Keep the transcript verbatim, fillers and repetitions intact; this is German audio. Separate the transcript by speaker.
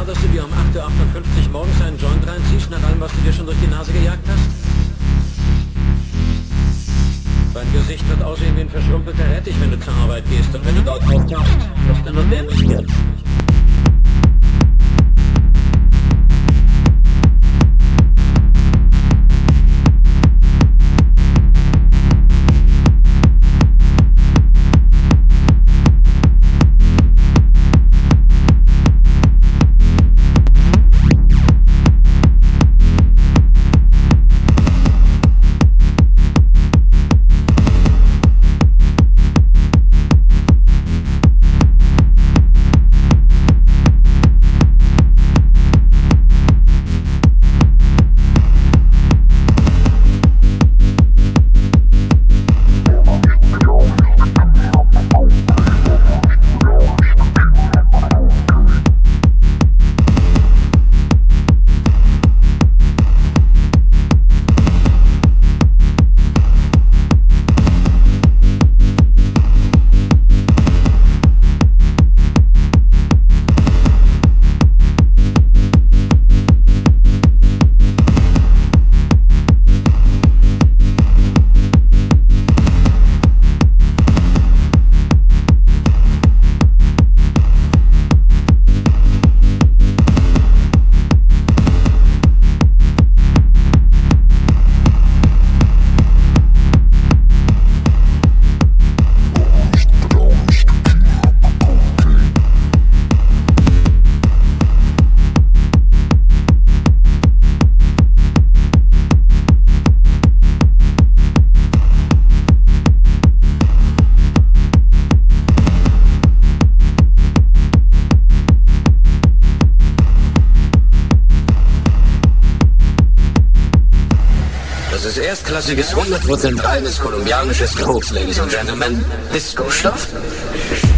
Speaker 1: dass du dir um acht Uhr achtundfünfzig morgens einen Joint reinziehst, nach allem, was du dir schon durch die Nase gejagt hast? Dein Gesicht wird aussehen wie ein verschrumpelter Rettich, wenn du zur Arbeit gehst. Und wenn du dort auftauchst, wirst du nur dämlich werden.
Speaker 2: Das ist erstklassiges hundert Prozent reines kolumbianisches Koks, Ladies and Gentlemen. Disco-Stoff.